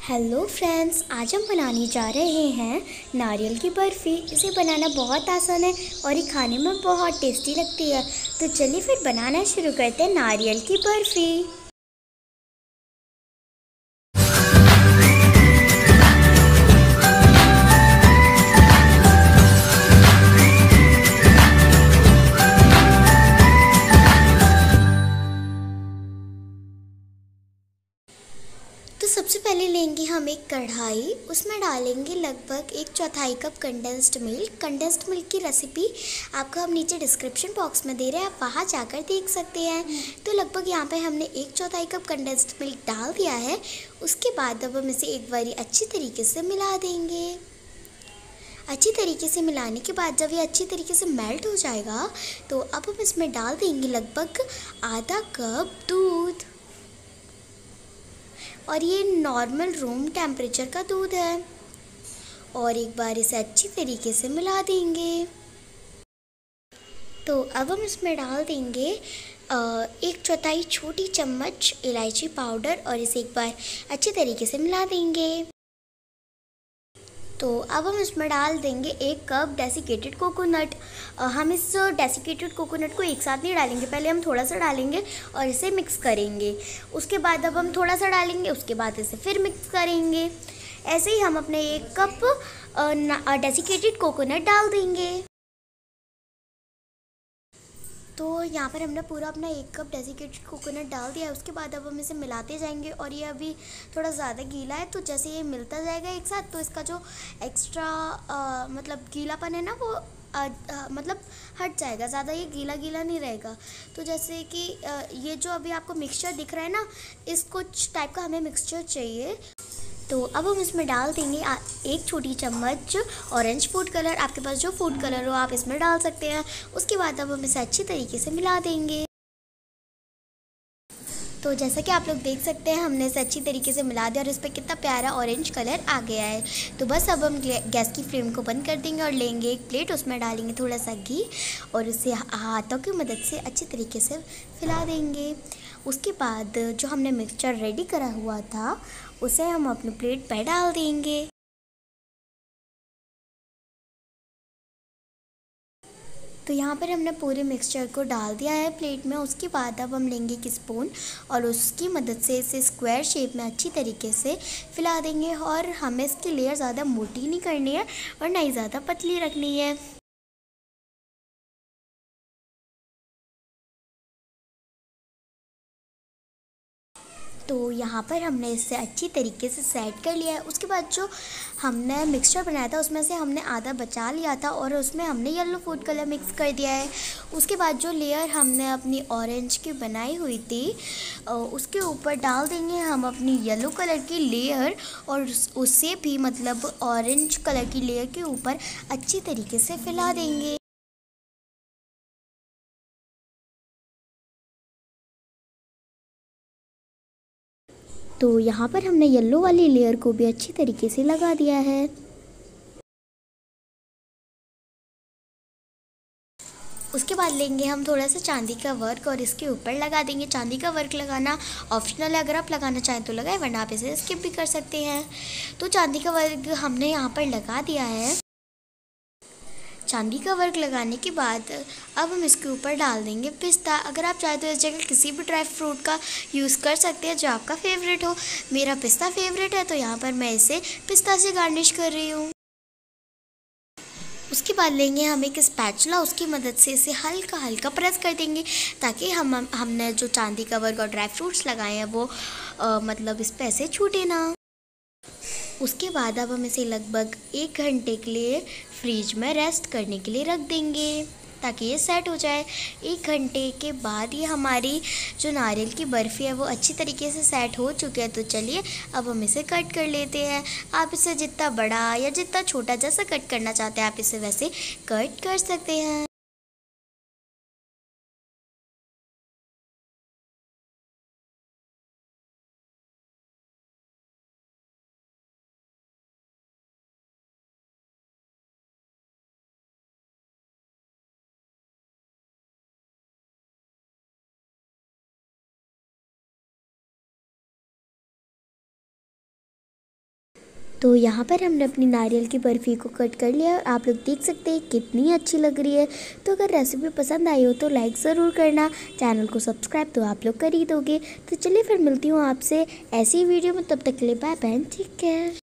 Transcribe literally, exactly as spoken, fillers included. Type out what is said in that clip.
Hello friends, आज हम बनाने जा रहे हैं नारियल की बर्फ़ी। इसे बनाना बहुत आसान है और ये खाने में बहुत टेस्टी लगती है। तो चलिए फिर बनाना शुरू करते हैं नारियल की बर्फ़ी। तो सबसे पहले लेंगे हम एक कढ़ाई, उसमें डालेंगे लगभग एक चौथाई cup condensed milk. Condensed milk की रेसिपी आपको हम नीचे डिस्क्रिप्शन बॉक्स में दे रहे हैं, आप वहाँ जाकर देख सकते हैं। तो लगभग यहाँ पे हमने एक चौथाई कप कंडेंस्ड मिल्क डाल दिया है। उसके बाद अब हम इसे एक बारी अच्छी तरीके से मिला देंगे। अच्छी तरीके से मिलाने के बाद जब ये अच्छी तरीके से मेल्ट हो जाएगा तो अब हम इसमें डाल देंगे लगभग आधा कप दूध। और ये नॉर्मल रूम टेम्परेचर का दूध है। और एक बार इसे अच्छी तरीके से मिला देंगे। तो अब हम इसमें डाल देंगे एक चौथाई छोटी चम्मच इलायची पाउडर और इसे एक बार अच्छी तरीके से मिला देंगे। तो अब हम इसमें डाल देंगे एक कप डेसिकेटेड कोकोनट। हम इस डेसिकेटेड कोकोनट को एक साथ नहीं डालेंगे, पहले हम थोड़ा सा डालेंगे और इसे मिक्स करेंगे। उसके बाद अब हम थोड़ा सा डालेंगे, उसके बाद इसे फिर मिक्स करेंगे। ऐसे ही हम अपने एक कप डेसिकेटेड कोकोनट डाल देंगे। तो यहाँ पर हमने पूरा अपना एक कप डेसिकेटेड कोकोनट डाल दिया है। उसके बाद अब हम इसे मिलाते जाएंगे और ये अभी थोड़ा ज़्यादा गीला है, तो जैसे ये मिलता जाएगा एक साथ तो इसका जो एक्स्ट्रा आ, मतलब गीलापन है ना वो आ, आ, मतलब हट जाएगा, ज़्यादा ये गीला गीला नहीं रहेगा। तो जैसे कि आ, ये जो अभी आपको मिक्सचर दिख रहा है ना, इस कुछ टाइप का हमें मिक्सचर चाहिए। तो अब हम इसमें डाल देंगे एक छोटी चम्मच ऑरेंज फूड कलर। आपके पास जो फूड कलर हो आप इसमें डाल सकते हैं। उसके बाद अब हम इसे अच्छी तरीके से मिला देंगे। तो जैसा कि आप लोग देख सकते हैं हमने इसे अच्छी तरीके से मिला दिया और इस पर कितना प्यारा ऑरेंज कलर आ गया है। तो बस अब हम गैस की फ्लेम को बंद कर देंगे और लेंगे एक प्लेट, उसमें डालेंगे थोड़ा सा घी और उसे हाथों की मदद से अच्छी तरीके से फैला देंगे। उसके बाद जो हमने मिक्सचर रेडी करा हुआ था उसे हम अपनी प्लेट पर डाल देंगे। तो यहाँ पर हमने पूरे मिक्सचर को डाल दिया है प्लेट में। उसके बाद अब हम लेंगे एक स्पून और उसकी मदद से इसे स्क्वायर शेप में अच्छी तरीके से फैला देंगे। और हमें इसकी लेयर ज़्यादा मोटी नहीं करनी है और ना ही ज़्यादा पतली रखनी है। तो यहाँ पर हमने इसे अच्छी तरीके से सेट कर लिया है। उसके बाद जो हमने मिक्सचर बनाया था उसमें से हमने आधा बचा लिया था और उसमें हमने येलो फूड कलर मिक्स कर दिया है। उसके बाद जो लेयर हमने अपनी ऑरेंज की बनाई हुई थी उसके ऊपर डाल देंगे हम अपनी येलो कलर की लेयर और उससे भी मतलब ऑरेंज कलर की लेयर के ऊपर अच्छी तरीके से फैला देंगे। तो यहाँ पर हमने येलो वाली लेयर को भी अच्छी तरीके से लगा दिया है। उसके बाद लेंगे हम थोड़ा सा चांदी का वर्क और इसके ऊपर लगा देंगे। चांदी का वर्क लगाना ऑप्शनल है, अगर आप लगाना चाहें तो लगाएं वरना आप इसे स्किप भी कर सकते हैं। तो चांदी का वर्क हमने यहाँ पर लगा दिया है। चांदी का वर्क लगाने के बाद अब हम इसके ऊपर डाल देंगे पिस्ता। अगर आप चाहें तो इस जगह किसी भी ड्राई फ्रूट का यूज़ कर सकते हैं जो आपका फेवरेट हो। मेरा पिस्ता फेवरेट है तो यहाँ पर मैं इसे पिस्ता से गार्निश कर रही हूँ। उसके बाद लेंगे हम एक स्पैचुला, उसकी मदद से इसे हल्का हल्का प्रेस कर देंगे ताकि हम हमने जो चांदी का वर्क और ड्राई फ्रूट्स लगाए हैं वो आ, मतलब इस पे ऐसे छूटे ना। उसके बाद अब हम इसे लगभग एक घंटे के लिए फ्रीज में रेस्ट करने के लिए रख देंगे ताकि ये सेट हो जाए। एक घंटे के बाद ये हमारी जो नारियल की बर्फ़ी है वो अच्छी तरीके से सेट हो चुकी है। तो चलिए अब हम इसे कट कर लेते हैं। आप इसे जितना बड़ा या जितना छोटा जैसा कट करना चाहते हैं आप इसे वैसे कट कर सकते हैं। तो यहाँ पर हमने अपनी नारियल की बर्फ़ी को कट कर लिया और आप लोग देख सकते हैं कितनी अच्छी लग रही है। तो अगर रेसिपी पसंद आई हो तो लाइक ज़रूर करना, चैनल को सब्सक्राइब तो आप लोग कर ही दोगे। तो चलिए फिर मिलती हूँ आपसे ऐसी वीडियो में, तब तक के लिए बाय बाय, ठीक है।